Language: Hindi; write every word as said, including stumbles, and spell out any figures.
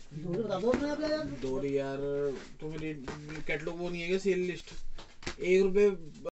दो यार तो फिर कैटलॉग वो नहीं है क्या, सेल लिस्ट एक रुपए